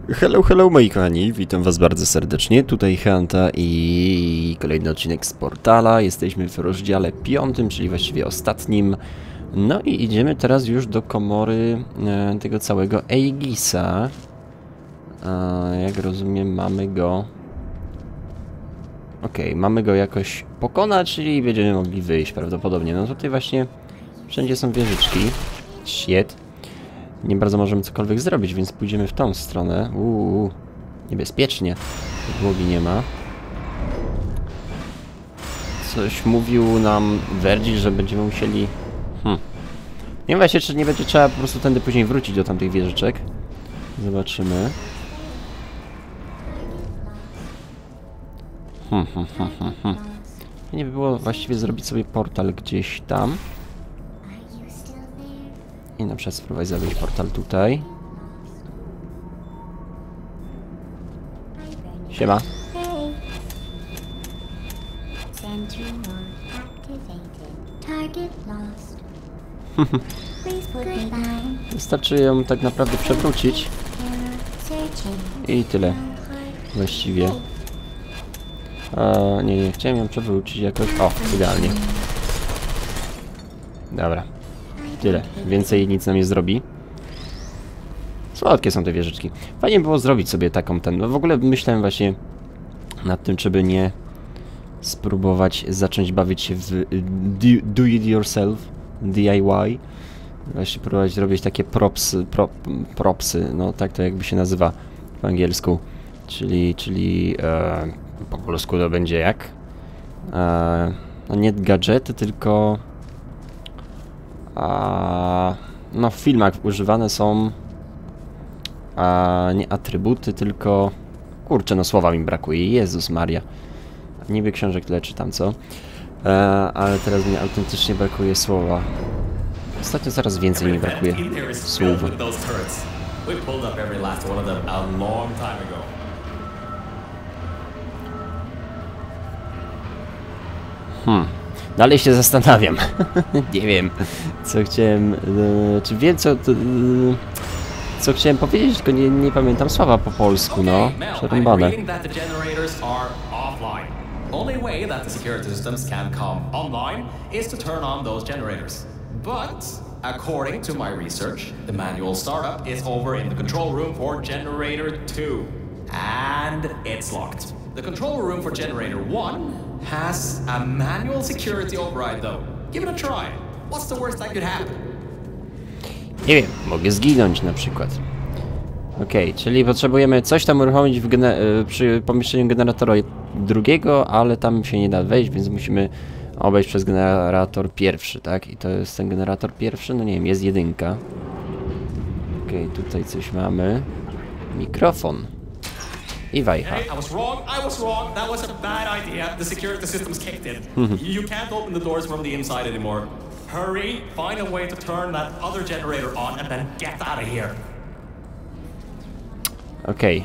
Hello, hello moi kochani, witam was bardzo serdecznie, tutaj Hanta i kolejny odcinek z Portala. Jesteśmy w rozdziale 5, czyli właściwie ostatnim. No i idziemy teraz już do komory tego całego Aegisa. Jak rozumiem, mamy go... Okej, mamy go jakoś pokonać, czyli będziemy mogli wyjść prawdopodobnie. No tutaj właśnie wszędzie są wieżyczki. Shit. Nie bardzo możemy cokolwiek zrobić, więc pójdziemy w tą stronę. Niebezpiecznie. Podłogi nie ma. Coś mówił nam Vergil, że będziemy musieli... Nie wiem właśnie, czy nie będzie trzeba po prostu tędy później wrócić do tamtych wieżyczek. Zobaczymy. Nie by było właściwie zrobić sobie portal gdzieś tam. I na przykład spróbować zrobić portal tutaj. Siema. Wystarczy ją tak naprawdę przewrócić. I tyle. Właściwie. Nie, chciałem ją przewrócić jakoś. O, idealnie. Dobra. Tyle. Więcej nic nam nie zrobi. Słodkie są te wieżyczki. Fajnie było zrobić sobie taką No w ogóle myślałem właśnie nad tym, czy by nie spróbować zacząć bawić się w do it yourself, DIY. Właśnie próbować robić takie propsy, no tak to jakby się nazywa po angielsku. Czyli po polsku to będzie jak? No nie gadżety, tylko... no w filmach używane są nie atrybuty, tylko... Kurczę, no słowa mi brakuje. Jezus Maria. Niby książek tyle czytam, co? Ale teraz mi autentycznie brakuje słowa. Ostatnio coraz więcej mi brakuje słów. Dalej się zastanawiam. Nie wiem, co chciałem... czy wiem, co chciałem powiedzieć, tylko nie pamiętam słowa po polsku, no. Przerąbane. Only way that the security systems can come online is to turn on those generators. But according to my research, the manual startup is over in the control room for generator 2. And it's locked. The control room for generator 1 has a manual security override though. Give it a try. What's the worst that could happen? Nie wiem, mogę zginąć na przykład. Okej, czyli potrzebujemy coś tam uruchomić przy pomieszczeniu generatora drugiego, ale tam się nie da wejść, więc musimy obejść przez generator pierwszy, tak? I to jest ten generator pierwszy? No nie wiem, jest jedynka. Okej, tutaj coś mamy. Mikrofon. I wajcha. Hey, I was wrong. That was a bad idea. The security systems kicked in. You can't open the doors from the inside anymore. Hurry, find a way to turn that other generator on and then get out of here. Okej.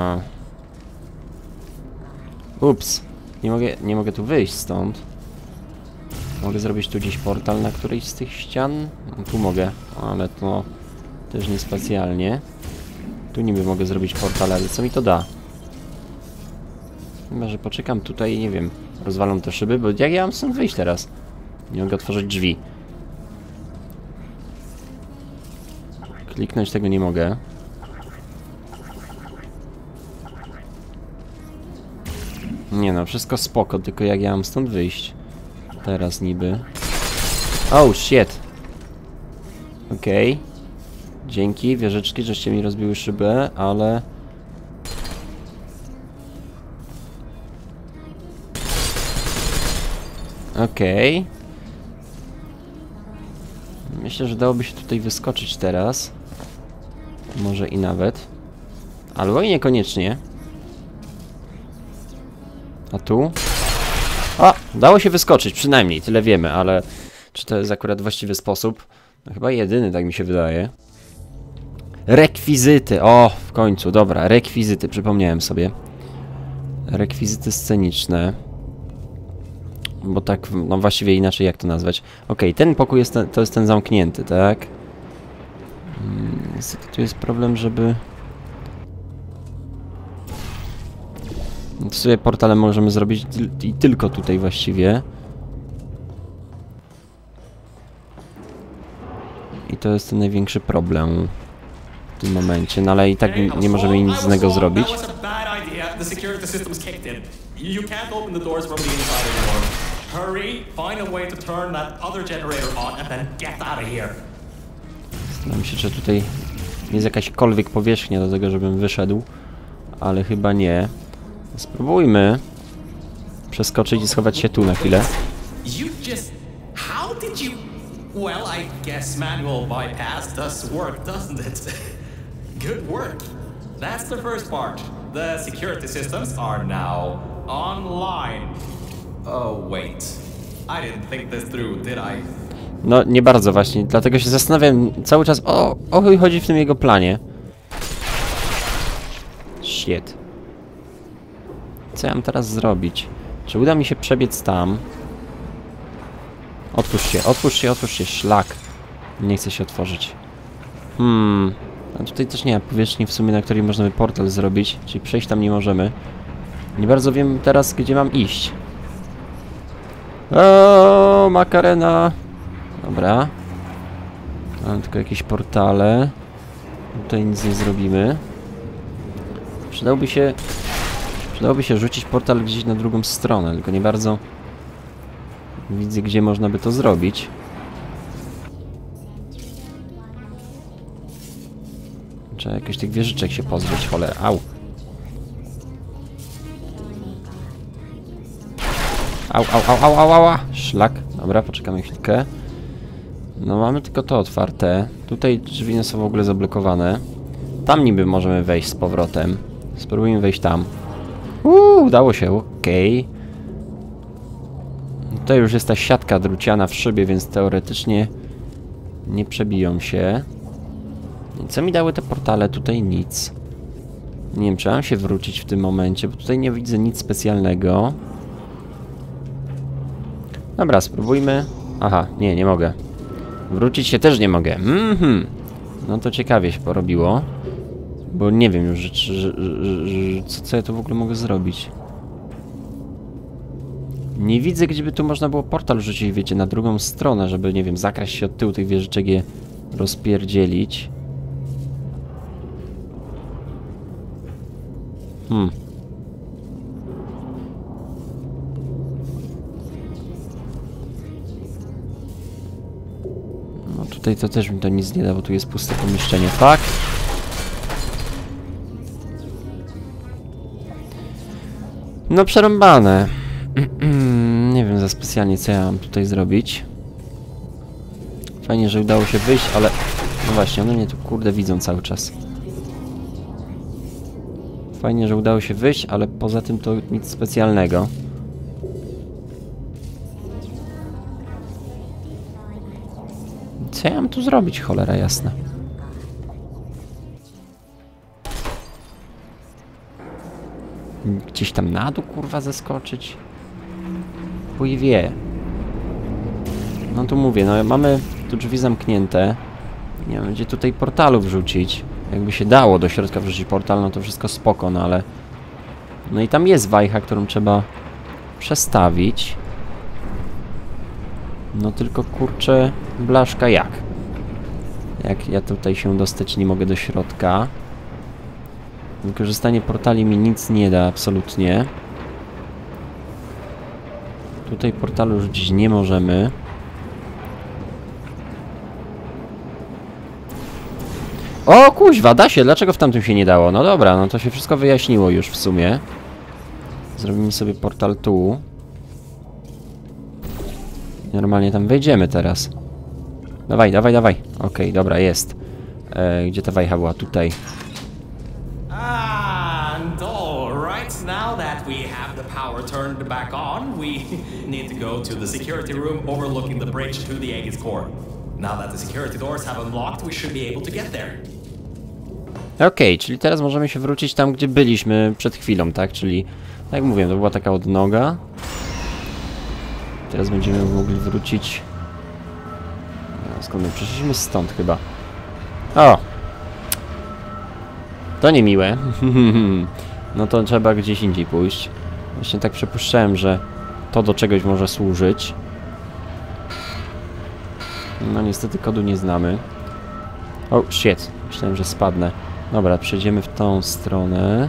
Ups. Nie mogę tu wyjść stąd. Mogę zrobić tu gdzieś portal na którejś z tych ścian? No, tu mogę, ale to też niespecjalnie. Tu niby mogę zrobić portal, ale co mi to da? Chyba, że poczekam tutaj i nie wiem, rozwalam te szyby, bo jak ja mam stąd wyjść teraz? Nie mogę otworzyć drzwi. Kliknąć tego nie mogę. Nie no, wszystko spoko, tylko jak ja mam stąd wyjść? Teraz niby. Oh shit! Okej. Dzięki, wieżyczki, żeście mi rozbiły szybę, ale... Okej. Myślę, że dałoby się tutaj wyskoczyć teraz. Może i nawet. Albo i niekoniecznie. A tu? O! Dało się wyskoczyć, przynajmniej, tyle wiemy, ale... Czy to jest akurat właściwy sposób? No, chyba jedyny, tak mi się wydaje. Rekwizyty! O! W końcu, dobra, rekwizyty, przypomniałem sobie. Rekwizyty sceniczne. Bo tak, no właściwie inaczej jak to nazwać. Okej, ten pokój jest to jest ten zamknięty, tak? Niestety tu jest problem, żeby... To sobie portale możemy zrobić i tylko tutaj właściwie. I to jest ten największy problem w tym momencie, no ale i tak nie możemy nic innego zrobić. Zastanawiam się, czy tutaj jest jakaśkolwiek powierzchnia do tego, żebym wyszedł, ale chyba nie. Spróbujmy przeskoczyć i schować się tu na chwilę. Well, I guess manual bypass does work, doesn't it? Good work. That's the first part. The security systems are now online. Oh, wait. I didn't think this through, did I? No, nie bardzo właśnie, dlatego się zastanawiam cały czas, o chuj chodzi w tym jego planie. Shit. Co ja mam teraz zrobić? Czy uda mi się przebiec tam? Otwórz się, szlak. Nie chce się otworzyć. A tutaj też nie ma powierzchni w sumie, na której można by portal zrobić, czyli przejść tam nie możemy. Nie bardzo wiem teraz, gdzie mam iść. O, Makarena! Dobra. Mam tylko jakieś portale. Tutaj nic nie zrobimy. Przydałoby się rzucić portal gdzieś na drugą stronę, tylko nie bardzo widzę, gdzie można by to zrobić. Trzeba jakoś tych wieżyczek się pozbyć, cholera. Au! Au! Szlak. Dobra, poczekamy chwilkę. No mamy tylko to otwarte. Tutaj drzwi nie są w ogóle zablokowane. Tam niby możemy wejść z powrotem. Spróbujmy wejść tam. Udało się, okej. Tutaj już jest ta siatka druciana w szybie, więc teoretycznie nie przebiją się. I co mi dały te portale? Tutaj nic. Nie wiem, czy mam się wrócić w tym momencie, bo tutaj nie widzę nic specjalnego. Dobra, spróbujmy. Aha, nie mogę. Wrócić się też nie mogę. No to ciekawie się porobiło. Bo nie wiem już, co ja tu w ogóle mogę zrobić. Nie widzę, gdzie by tu można było portal rzucić, wiecie, na drugą stronę, żeby, nie wiem, zakraść się od tyłu tych wieżyczek, je rozpierdzielić. No tutaj to też mi to nic nie da, bo tu jest puste pomieszczenie. Tak? No przerąbane. Nie wiem za specjalnie, co ja mam tutaj zrobić. Fajnie, że udało się wyjść, ale... No właśnie, one mnie tu kurde widzą cały czas. Fajnie, że udało się wyjść, ale poza tym to nic specjalnego. Co ja mam tu zrobić, cholera jasna? Gdzieś tam na dół, kurwa, zeskoczyć? Chuj wie. No tu mówię, no mamy tu drzwi zamknięte. Nie wiem, gdzie tutaj portalu wrzucić. Jakby się dało do środka wrzucić portal, no to wszystko spoko, no ale... No i tam jest wajcha, którą trzeba przestawić. No tylko, kurczę, blaszka jak? Jak ja tutaj się dostać nie mogę do środka? Wykorzystanie portali mi nic nie da, absolutnie. Tutaj portalu rzucić nie możemy. O kuźwa, da się! Dlaczego w tamtym się nie dało? No dobra, no to się wszystko wyjaśniło już w sumie. Zrobimy sobie portal tu. Normalnie tam wejdziemy teraz. Dawaj. Okej, dobra, jest. Gdzie ta wajcha była? Tutaj. And alright, now that we have the power turned back on, we need to go to the security room overlooking the bridge to the Aegis core. Now that the security doors have unlocked, we should be able to get there. Okej, czyli teraz możemy się wrócić tam, gdzie byliśmy przed chwilą, tak? Czyli, tak jak mówiłem, to była taka odnoga. Teraz będziemy mogli wrócić... Skąd my przeszliśmy? Stąd chyba. O! To niemiłe. no to trzeba gdzieś indziej pójść. Właśnie tak przypuszczałem, że to do czegoś może służyć. No niestety kodu nie znamy. Oh shit, myślałem, że spadnę. Dobra, przejdziemy w tą stronę.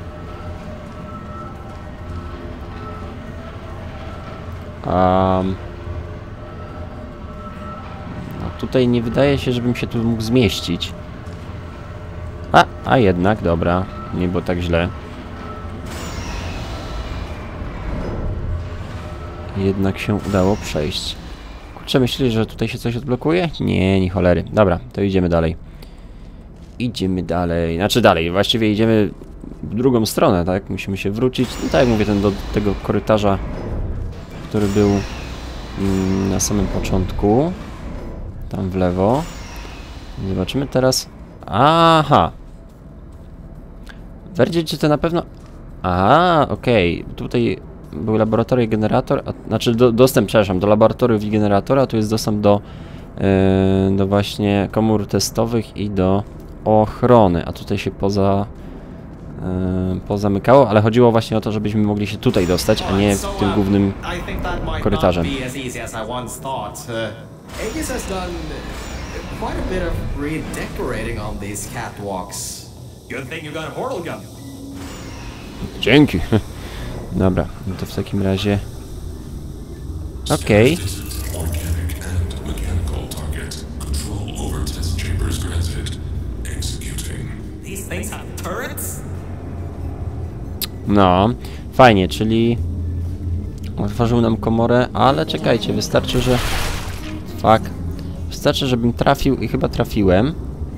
No tutaj nie wydaje się, żebym się tu mógł zmieścić. A jednak, dobra, nie było tak źle. Jednak się udało przejść. Kurczę, myślisz, że tutaj się coś odblokuje? Nie, nie cholery. Dobra, to idziemy dalej. Idziemy dalej. Znaczy dalej, właściwie idziemy w drugą stronę, tak? Musimy się wrócić. No tak jak mówię, do tego korytarza, który był na samym początku. Tam w lewo. Zobaczymy teraz. Aha! Bardziej, czy to na pewno... Aha, okej. Tutaj był laboratorium i generator, znaczy dostęp, przepraszam, do laboratoriów i generatora, a tu jest dostęp do właśnie komór testowych i do ochrony, a tutaj się pozamykało, ale chodziło właśnie o to, żebyśmy mogli się tutaj dostać, a nie w tym głównym korytarzem. Aegis has done quite a bit of redecorating on these catwalks. Good thing you got a portal gun. Dzięki. Dobra, no to w takim razie... Okej. These things have turrets? No, fajnie, czyli... Otworzył nam komorę, ale czekajcie, wystarczy, że... Fuck. Wystarczy, żebym trafił i chyba trafiłem.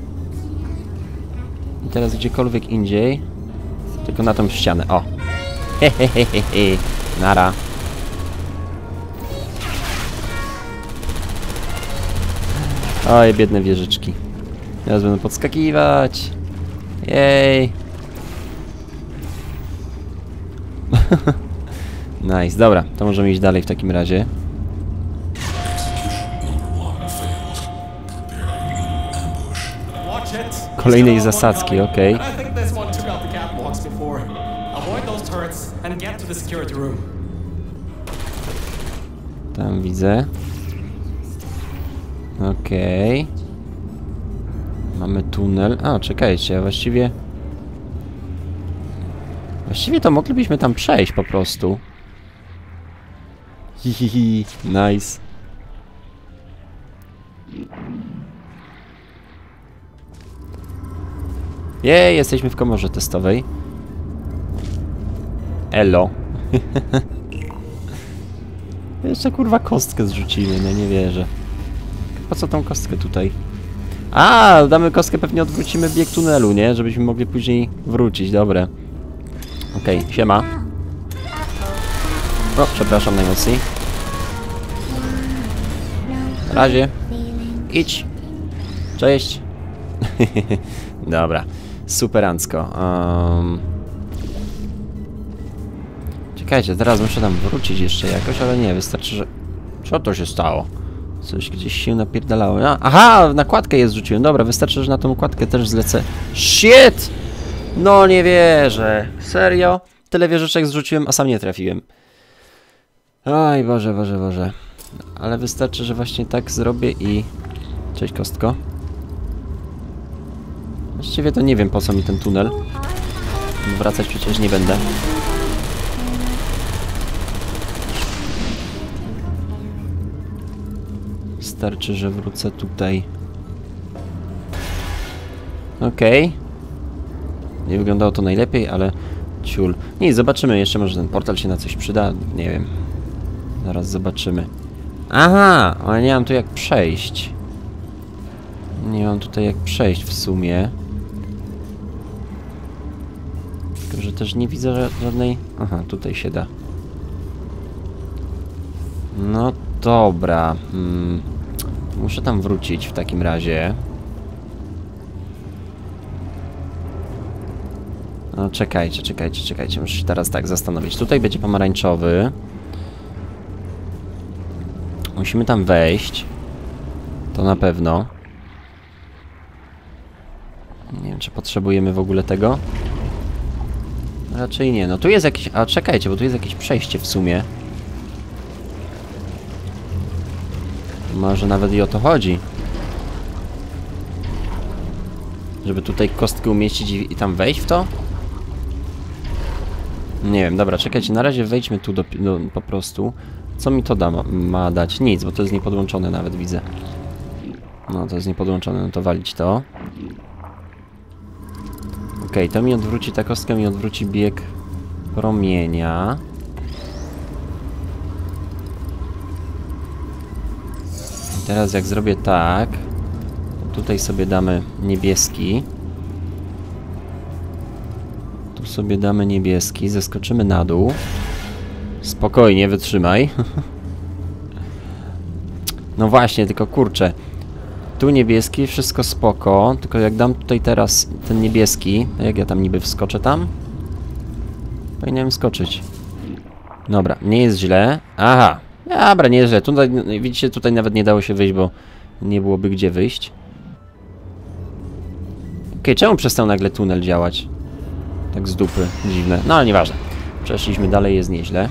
I teraz gdziekolwiek indziej. Tylko na tą ścianę, o! Hehehehe, nara. Oj, biedne wieżyczki. Teraz będą podskakiwać. Jej. Nice, dobra, to możemy iść dalej w takim razie. Kolejnej zasadzki, okej. Tam widzę. Okej. Mamy tunel. A, czekajcie, właściwie to moglibyśmy tam przejść po prostu. Hihihi, nice. Jej, jesteśmy w komorze testowej. Elo. Jeszcze kurwa kostkę zrzucimy, no nie wierzę. Po co tą kostkę tutaj? A, damy kostkę, pewnie odwrócimy bieg tunelu, nie? Żebyśmy mogli później wrócić, dobre. Okej, siema. O, przepraszam najmocniej. Na razie. Idź. Cześć. Dobra. Superancko. Czekajcie, teraz muszę tam wrócić jeszcze jakoś, ale nie, wystarczy, że... Co to się stało? Coś gdzieś się napierdalało. Aha, nakładkę je zrzuciłem. Dobra, wystarczy, że na tą nakładkę też zlecę. Shit! No nie wierzę. Serio? Tyle wieżyczek zrzuciłem, a sam nie trafiłem. Oj, Boże, Boże, Boże. Ale wystarczy, że właśnie tak zrobię i... Cześć, kostko. Właściwie to nie wiem, po co mi ten tunel. Wracać przecież nie będę. Wystarczy, że wrócę tutaj. Okej. Nie wyglądało to najlepiej, ale ciul. Nie, zobaczymy jeszcze, może ten portal się na coś przyda. Nie wiem. Zaraz zobaczymy. Aha, ale nie mam tu jak przejść. Nie mam tutaj jak przejść w sumie. Tylko, że też nie widzę żadnej... Aha, tutaj się da. No dobra. Muszę tam wrócić w takim razie. No czekajcie, czekajcie, czekajcie. Muszę się teraz tak zastanowić. Tutaj będzie pomarańczowy. Musimy tam wejść. To na pewno. Nie wiem, czy potrzebujemy w ogóle tego. Raczej nie. No tu jest jakieś... A czekajcie, bo tu jest jakieś przejście w sumie. Może nawet i o to chodzi. Żeby tutaj kostkę umieścić i tam wejść w to? Nie wiem, dobra, czekajcie, na razie wejdźmy tu po prostu. Co mi to ma dać? Nic, bo to jest niepodłączone nawet, widzę. No, to jest niepodłączone, no to walić to. Okej, to mi odwróci, ta kostka mi odwróci bieg promienia. I teraz jak zrobię tak, to tutaj sobie damy niebieski. Tu sobie damy niebieski, zeskoczymy na dół. Spokojnie, wytrzymaj. No właśnie, tylko kurczę. Tu niebieski, wszystko spoko. Tylko jak dam tutaj teraz ten niebieski, to jak ja tam niby wskoczę tam? Powinienem skoczyć. Dobra, nie jest źle. Aha, dobra, nie jest źle. Tutaj, widzicie, tutaj nawet nie dało się wyjść, bo nie byłoby gdzie wyjść. Okej, czemu przestał nagle tunel działać? Tak z dupy, dziwne. No ale nieważne. Przeszliśmy dalej, jest nieźle.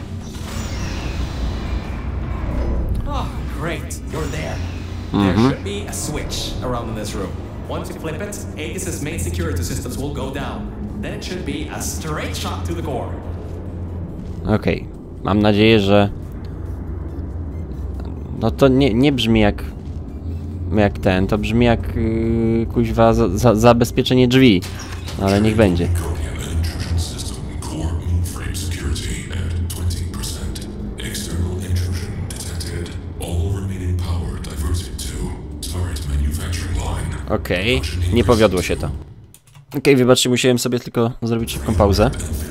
Oh, great, you're there. There should be a switch around in this room. Once you flip it, Aegis' main security systems will go down. Then it should be a straight shot to the core. Okej. Mam nadzieję, że... No to nie brzmi jak ten, to brzmi jak kuźwa zabezpieczenie drzwi. Ale niech będzie. Okej, nie powiodło się to. Okej, wybaczcie, musiałem sobie tylko zrobić szybką pauzę.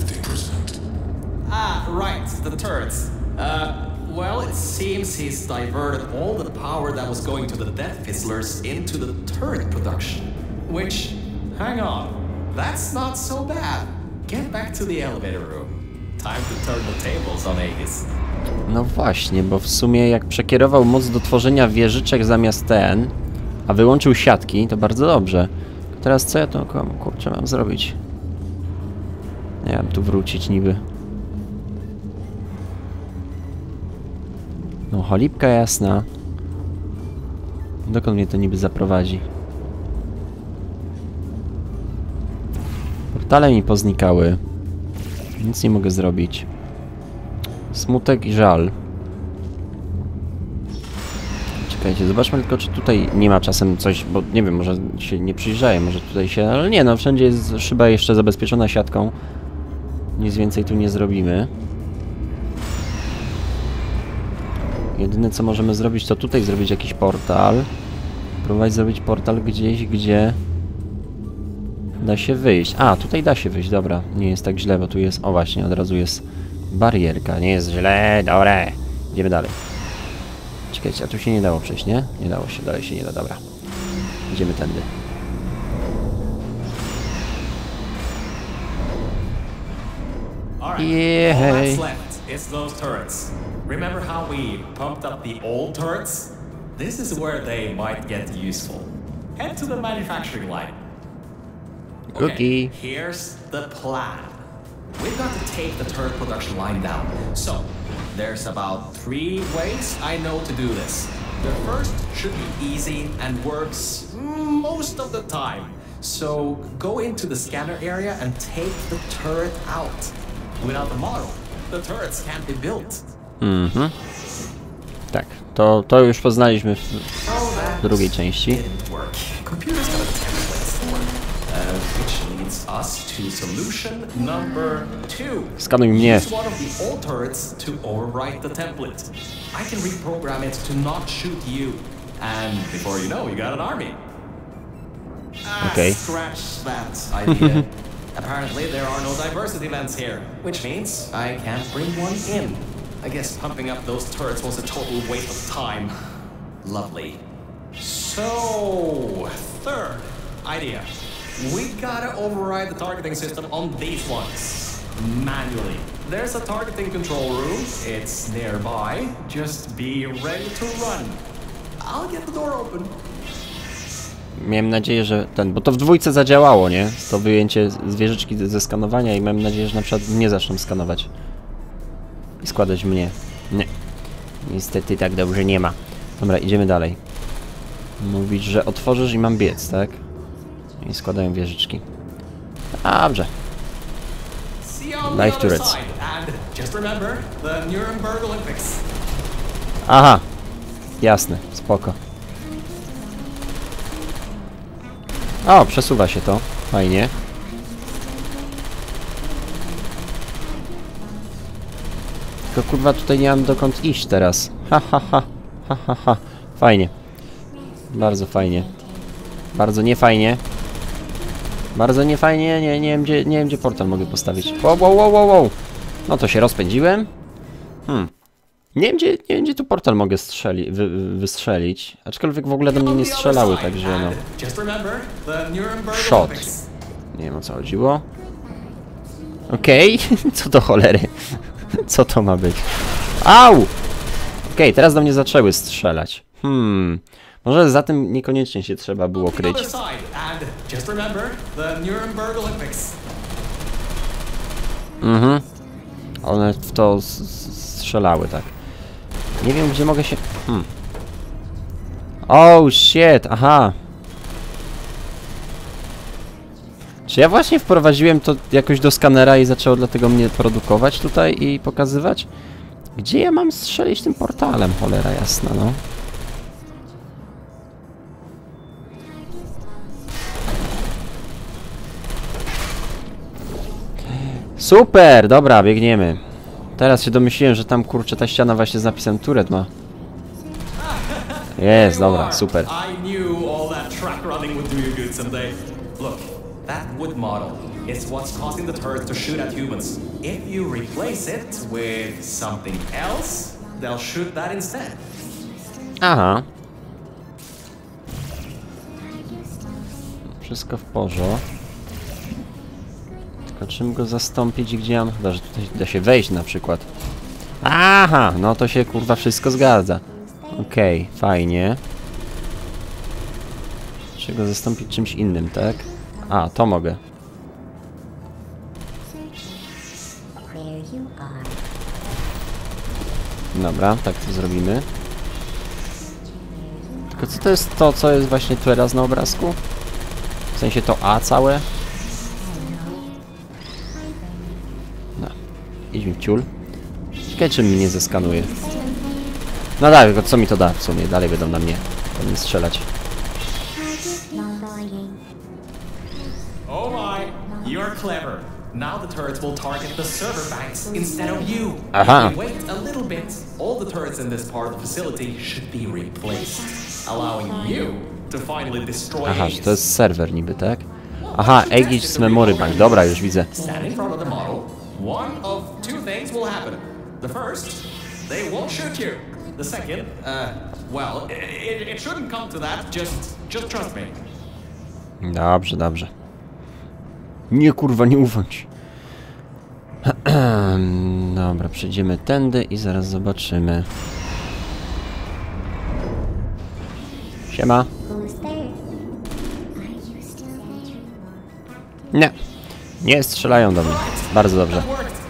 Ah, right, the turrets. Well, it seems he's diverted all the power that was going to the Death Fizzlers into the turret production. Which, hang on, that's not so bad. Get back to the elevator room. Time to turn the tables on Aegis. No właśnie, bo w sumie jak przekierował moc do tworzenia wieżyczek zamiast a wyłączył siatki, to bardzo dobrze. Teraz co ja to, kurczę, mam zrobić? Nie wiem, tu wrócić niby. No, cholipka jasna. Dokąd mnie to niby zaprowadzi? Portale mi poznikały. Nic nie mogę zrobić. Smutek i żal. Czekajcie, zobaczmy tylko, czy tutaj nie ma czasem coś, bo nie wiem, może się nie przyjrzaję, może tutaj się... Ale nie, no wszędzie jest szyba jeszcze zabezpieczona siatką. Nic więcej tu nie zrobimy. Jedyne co możemy zrobić, to tutaj zrobić jakiś portal. Próbować zrobić portal gdzieś, gdzie da się wyjść. A, tutaj da się wyjść, dobra. Nie jest tak źle, bo tu jest... O właśnie, od razu jest barierka. Nie jest źle, dobre. Idziemy dalej. Czekajcie, a tu się nie dało przejść, nie? Nie dało się, dalej się nie da, dobra. Idziemy tędy. Yeah. All that's left is those turrets. Remember how we pumped up the old turrets? This is where they might get useful. Head to the manufacturing line. Okay, here's the plan. We've got to take the turret production line down. So, there's about 3 ways I know to do this. The first should be easy and works most of the time. So, go into the scanner area and take the turret out. Without the model, the turrets can't be built. Tak, to już poznaliśmy w drugiej części. Computers got a template for it, which leads us to solution number 2. Skanuj mnie. Use one of the old turrets to overwrite the template. I can reprogram it to not shoot you, and before you know, you got an army. Okay. Scratch that idea. Apparently, there are no diversity vents here, which means I can't bring one in. I guess pumping up those turrets was a total waste of time. Lovely. So, third idea. We gotta override the targeting system on these ones. Manually. There's a targeting control room. It's nearby. Just be ready to run. I'll get the door open. Miałem nadzieję, że ten... Bo to w dwójce zadziałało, nie? To wyjęcie z wieżyczki ze skanowania i miałem nadzieję, że na przykład mnie zaczną skanować. I składać mnie. Nie. Niestety tak dobrze nie ma. Dobra, idziemy dalej. Mówić, że otworzysz i mam biec, tak? I składają wieżyczki. Dobrze. Live turrets. Aha. Jasne, spoko. O, przesuwa się to. Fajnie. Tylko kurwa tutaj nie mam dokąd iść teraz. Ha, ha, ha. Ha, ha, ha. Fajnie. Bardzo fajnie. Bardzo niefajnie. Bardzo niefajnie. Nie wiem gdzie portal mogę postawić. Wow. No to się rozpędziłem. Nie wiem gdzie tu portal mogę wystrzelić. Aczkolwiek w ogóle do mnie nie strzelały, także no. Shot. Nie wiem o co chodziło. Okej. Co do cholery? Co to ma być? Au! Okej, teraz do mnie zaczęły strzelać. Może za tym niekoniecznie się trzeba było kryć. One w to strzelały, tak. Nie wiem, gdzie mogę się... Oh, shit, aha. Czy ja właśnie wprowadziłem to jakoś do skanera i zaczęło dlatego mnie produkować tutaj i pokazywać? Gdzie ja mam strzelić tym portalem, cholera jasna, no. Super, dobra, biegniemy. Teraz się domyśliłem, że tam kurczę ta ściana właśnie z napisem turret ma. Jest, dobra, super. That wood model is what's causing the turrets to shoot at humans. If you replace it with something else, they'll shoot that instead. Aha. Wszystko w porządku. Tylko czym go zastąpić i gdzie mam? Chyba, że tutaj da się wejść na przykład. Aha, no to się kurwa wszystko zgadza. Okej, fajnie. Trzeba go zastąpić czymś innym, tak? A, to mogę. Dobra, tak to zrobimy. Tylko co to jest to, co jest właśnie teraz na obrazku? W sensie to A całe? No, idź mi w ciul. Ciekawe, czym mnie nie zeskanuje. No tak, tylko co mi to da w sumie? Dalej będą na mnie strzelać. You're clever. Now the turrets will target the server banks instead of you. Aha. If you wait a little bit, all the turrets in this part of the facility should be replaced, allowing you to finally destroy Aha, Aegis. że to jest serwer niby, tak? Aha, Aegis Memory Bank. Dobra, już widzę. Stand in front of the model. One of two things will happen. The first, they won't shoot you. The second, well, it shouldn't come to that. Just trust me. Dobrze, dobrze. Nie kurwa, nie ufać. Dobra, przejdziemy tędy i zaraz zobaczymy. Siema. Nie. Nie strzelają do mnie. Bardzo dobrze.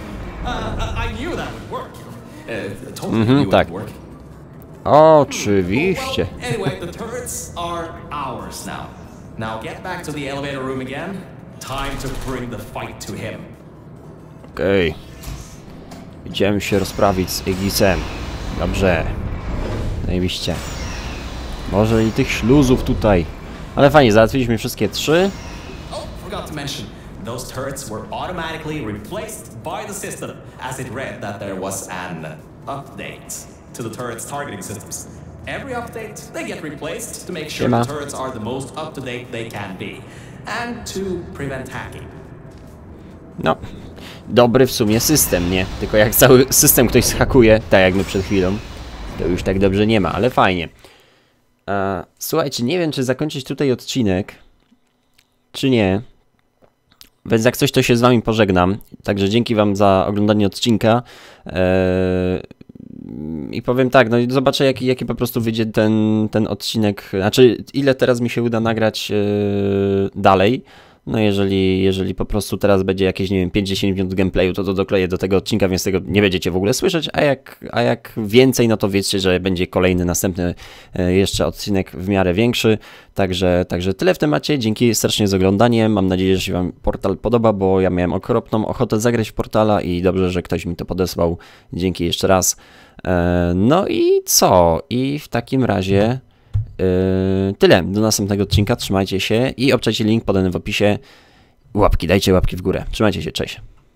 Tak. Oczywiście. Anyway, the turrets are ours now. Now get back to the elevator room again. Time to bring the fight to him. Okej. Idziemy się rozprawić z Aegisem. Dobrze. Zajebiście. Może i tych śluzów tutaj. Ale fajnie, załatwiliśmy wszystkie trzy. Oh, forgot to mention. Those turrets were automatically replaced by the system, as it read that there was an update to the turrets' targeting systems. Every update, they get replaced to make sure the turrets are the most up-to-date they can be, and to prevent hacking. No, dobry w sumie system, nie? Tylko jak cały system ktoś zhakuje, tak jak my przed chwilą, to już tak dobrze nie ma, ale fajnie. Słuchajcie, nie wiem, czy zakończyć tutaj odcinek, czy nie. Więc jak coś, to się z wami pożegnam. Także dzięki wam za oglądanie odcinka. I powiem tak, no i zobaczę jaki po prostu wyjdzie ten odcinek, znaczy ile teraz mi się uda nagrać dalej. No jeżeli po prostu teraz będzie jakieś, nie wiem, 5-10 minut gameplayu, to dokleję do tego odcinka, więc tego nie będziecie w ogóle słyszeć, a jak więcej, no to wiedzcie, że będzie kolejny, następny jeszcze odcinek w miarę większy. Także tyle w temacie. Dzięki strasznie za oglądanie. Mam nadzieję, że się wam portal podoba, bo ja miałem okropną ochotę zagrać w portala i dobrze, że ktoś mi to podesłał. Dzięki jeszcze raz. No i co? I w takim razie tyle. Do następnego odcinka. Trzymajcie się i obczajcie link podany w opisie. Dajcie łapki w górę. Trzymajcie się. Cześć.